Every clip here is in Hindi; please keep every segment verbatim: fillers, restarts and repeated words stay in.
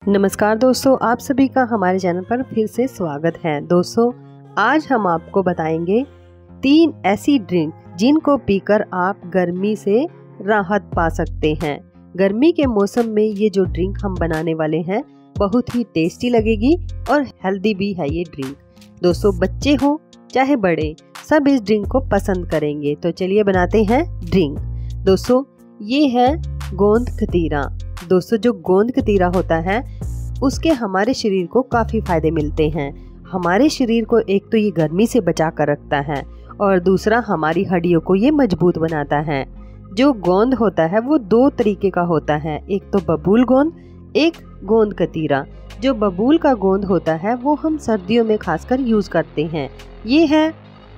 नमस्कार दोस्तों, आप सभी का हमारे चैनल पर फिर से स्वागत है। दोस्तों, आज हम आपको बताएंगे तीन ऐसी ड्रिंक जिनको पीकर आप गर्मी से राहत पा सकते हैं। गर्मी के मौसम में ये जो ड्रिंक हम बनाने वाले हैं बहुत ही टेस्टी लगेगी और हेल्दी भी है ये ड्रिंक। दोस्तों, बच्चे हो चाहे बड़े, सब इस ड्रिंक को पसंद करेंगे। तो चलिए बनाते हैं ड्रिंक। दोस्तों, ये है गोंद कतीरा। दोस्तों, जो गोंद कतीरा होता है उसके हमारे शरीर को काफ़ी फ़ायदे मिलते हैं। हमारे शरीर को एक तो ये गर्मी से बचा कर रखता है और दूसरा हमारी हड्डियों को ये मजबूत बनाता है। जो गोंद होता है वो दो तरीके का होता है, एक तो बबूल गोंद, एक गोंद कतीरा। जो बबूल का गोंद होता है वो हम सर्दियों में खासकर यूज़ करते हैं। ये है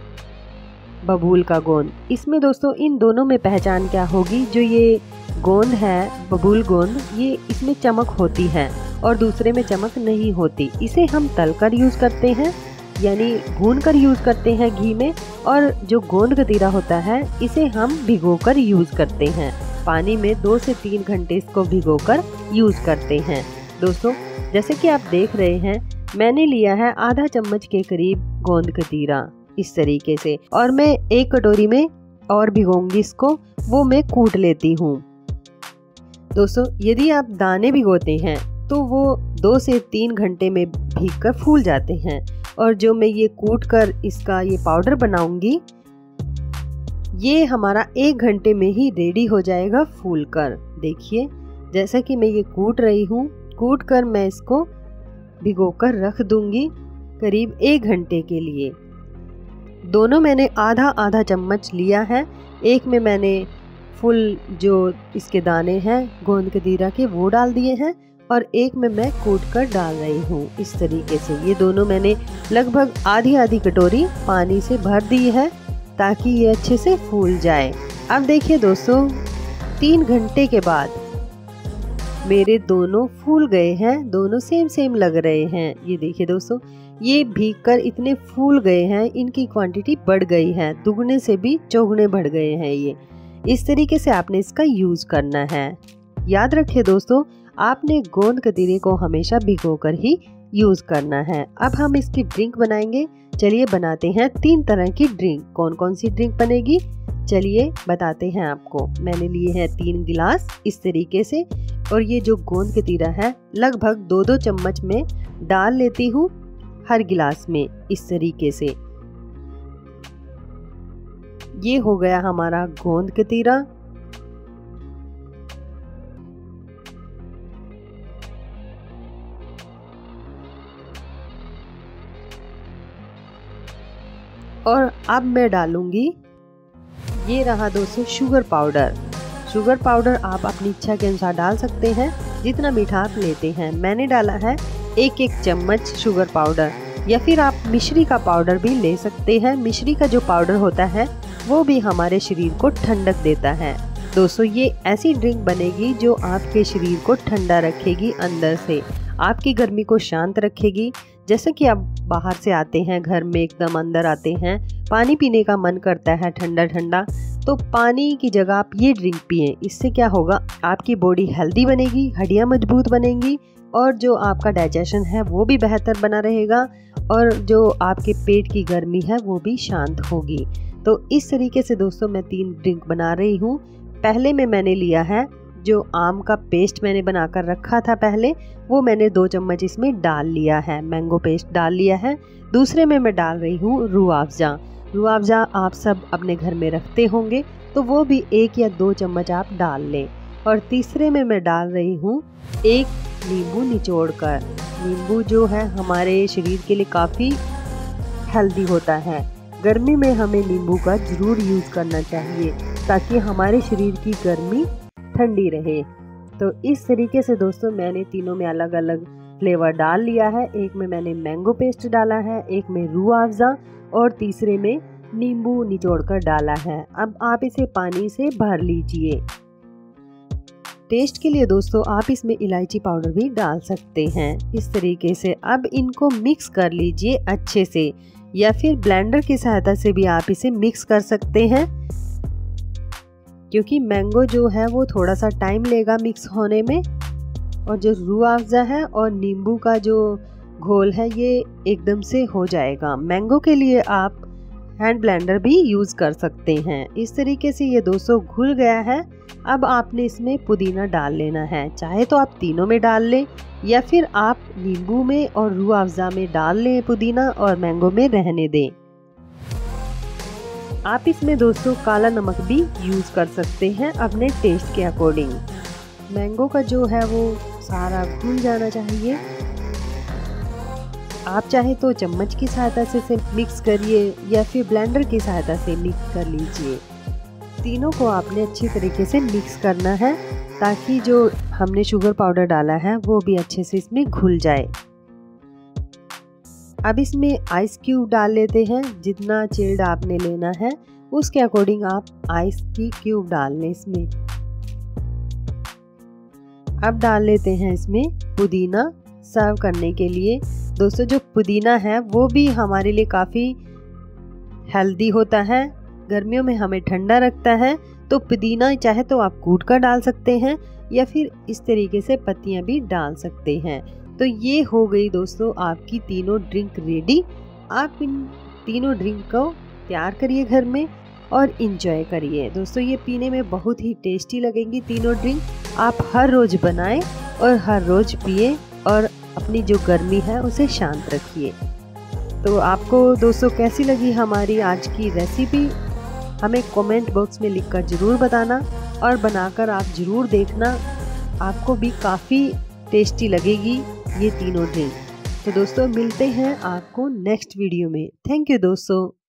बबूल का गोंद। इसमें दोस्तों इन दोनों में पहचान क्या होगी, जो ये गोंद है बबूल गोंद, ये इसमें चमक होती है और दूसरे में चमक नहीं होती। इसे हम तल कर यूज़ करते हैं, यानी भून कर यूज़ करते हैं घी में। और जो गोंद कतीरा होता है इसे हम भिगोकर यूज़ करते हैं। पानी में दो से तीन घंटे इसको भिगोकर यूज़ करते हैं। दोस्तों, जैसे कि आप देख रहे हैं, मैंने लिया है आधा चम्मच के करीब गोंद कतीरा इस तरीके से, और मैं एक कटोरी में और भिगोंगी इसको, वो मैं कूट लेती हूँ। दोस्तों, यदि आप दाने भिगोते हैं तो वो दो से तीन घंटे में भीगकर फूल जाते हैं, और जो मैं ये कूट कर इसका ये पाउडर बनाऊंगी ये हमारा एक घंटे में ही रेडी हो जाएगा फूल कर। देखिए, जैसा कि मैं ये कूट रही हूँ, कूट कर मैं इसको भिगोकर रख दूंगी करीब एक घंटे के लिए। दोनों मैंने आधा आधा चम्मच लिया है। एक में मैंने फुल जो इसके दाने हैं गोंद कतीरा के वो डाल दिए हैं, और एक में मैं कूट कर डाल रही हूँ इस तरीके से। ये दोनों मैंने लगभग आधी आधी कटोरी पानी से भर दी है ताकि ये अच्छे से फूल जाए। अब देखिए दोस्तों, तीन घंटे के बाद मेरे दोनों फूल गए हैं, दोनों सेम सेम लग रहे हैं। ये देखिए दोस्तों, ये भीगकर इतने फूल गए हैं, इनकी क्वांटिटी बढ़ गई है, दुगने से भी चौगुने बढ़ गए हैं। ये इस तरीके से आपने इसका यूज़ करना है। याद रखिए दोस्तों, आपने गोंद कतीरे को हमेशा भिगोकर ही यूज़ करना है। अब हम इसकी ड्रिंक बनाएंगे। चलिए बनाते हैं तीन तरह की ड्रिंक। कौन कौन सी ड्रिंक बनेगी चलिए बताते हैं आपको। मैंने लिए हैं तीन गिलास इस तरीके से, और ये जो गोंद कतीरा है लगभग दो दो चम्मच में डाल लेती हूँ हर गिलास में इस तरीके से। ये हो गया हमारा गोंद कतीरा। और अब मैं डालूंगी, ये रहा दोस्तों शुगर पाउडर। शुगर पाउडर आप अपनी इच्छा के अनुसार डाल सकते हैं, जितना मीठा आप लेते हैं। मैंने डाला है एक एक चम्मच शुगर पाउडर, या फिर आप मिश्री का पाउडर भी ले सकते हैं। मिश्री का जो पाउडर होता है वो भी हमारे शरीर को ठंडक देता है। दोस्तों, ये ऐसी ड्रिंक बनेगी जो आपके शरीर को ठंडा रखेगी, अंदर से आपकी गर्मी को शांत रखेगी। जैसे कि आप बाहर से आते हैं, घर में एकदम अंदर आते हैं, पानी पीने का मन करता है ठंडा ठंडा, तो पानी की जगह आप ये ड्रिंक पिएं। इससे क्या होगा, आपकी बॉडी हेल्दी बनेगी, हड्डियां मजबूत बनेंगी, और जो आपका डाइजेशन है वो भी बेहतर बना रहेगा, और जो आपके पेट की गर्मी है वो भी शांत होगी। तो इस तरीके से दोस्तों मैं तीन ड्रिंक बना रही हूँ। पहले में मैंने लिया है जो आम का पेस्ट मैंने बनाकर रखा था पहले, वो मैंने दो चम्मच इसमें डाल लिया है, मैंगो पेस्ट डाल लिया है। दूसरे में मैं डाल रही हूँ रूह अफ़ज़ा। रूह अफ़ज़ा आप सब अपने घर में रखते होंगे, तो वो भी एक या दो चम्मच आप डाल लें। और तीसरे में मैं डाल रही हूँ एक नींबू निचोड़ कर। नींबू जो है हमारे शरीर के लिए काफ़ी हेल्दी होता है। गर्मी में हमें नींबू का ज़रूर यूज़ करना चाहिए ताकि हमारे शरीर की गर्मी ठंडी रहे। तो इस तरीके से दोस्तों मैंने तीनों में अलग अलग फ्लेवर डाल लिया है। एक में मैंने मैंगो पेस्ट डाला है, एक में रूह अफ़ज़ा, और तीसरे में नींबू निचोड़ कर डाला है। अब आप इसे पानी से भर लीजिए। टेस्ट के लिए दोस्तों आप इसमें इलायची पाउडर भी डाल सकते हैं इस तरीके से। अब इनको मिक्स कर लीजिए अच्छे से, या फिर ब्लेंडर की सहायता से भी आप इसे मिक्स कर सकते हैं। क्योंकि मैंगो जो है वो थोड़ा सा टाइम लेगा मिक्स होने में, और जो रूह अफ़ज़ा है और नींबू का जो घोल है ये एकदम से हो जाएगा। मैंगो के लिए आप हैंड ब्लेंडर भी यूज़ कर सकते हैं। इस तरीके से ये दोस्तों घुल गया है। अब आपने इसमें पुदीना डाल लेना है, चाहे तो आप तीनों में डाल लें या फिर आप नींबू में और रूह अफ़ज़ा में डाल लें पुदीना और मैंगो में रहने दें। आप इसमें दोस्तों काला नमक भी यूज़ कर सकते हैं अपने टेस्ट के अकॉर्डिंग। मैंगो का जो है वो सारा घुल जाना चाहिए। आप चाहे तो चम्मच की सहायता से इसे मिक्स करिए या फिर ब्लेंडर की सहायता से मिक्स कर लीजिए। तीनों को आपने अच्छी तरीके से मिक्स करना है ताकि जो हमने शुगर पाउडर डाला है वो भी अच्छे से इसमें घुल जाए। अब इसमें आइस क्यूब डाल लेते हैं। जितना चिल्ड आपने लेना है उसके अकॉर्डिंग आप आइस की क्यूब डाल लें इसमें। अब डाल लेते हैं इसमें पुदीना सर्व करने के लिए। दोस्तों जो पुदीना है वो भी हमारे लिए काफ़ी हेल्दी होता है, गर्मियों में हमें ठंडा रखता है। तो पुदीना चाहे तो आप कूट कर डाल सकते हैं या फिर इस तरीके से पत्तियां भी डाल सकते हैं। तो ये हो गई दोस्तों आपकी तीनों ड्रिंक रेडी। आप इन तीनों ड्रिंक को तैयार करिए घर में और इंजॉय करिए। दोस्तों ये पीने में बहुत ही टेस्टी लगेंगी तीनों ड्रिंक। आप हर रोज़ बनाएं और हर रोज़ पिए और अपनी जो गर्मी है उसे शांत रखिए। तो आपको दोस्तों कैसी लगी हमारी आज की रेसिपी हमें कमेंट बॉक्स में लिखकर ज़रूर बताना और बनाकर आप ज़रूर देखना, आपको भी काफ़ी टेस्टी लगेगी ये तीनों ड्रिंक। तो दोस्तों मिलते हैं आपको नेक्स्ट वीडियो में। थैंक यू दोस्तों।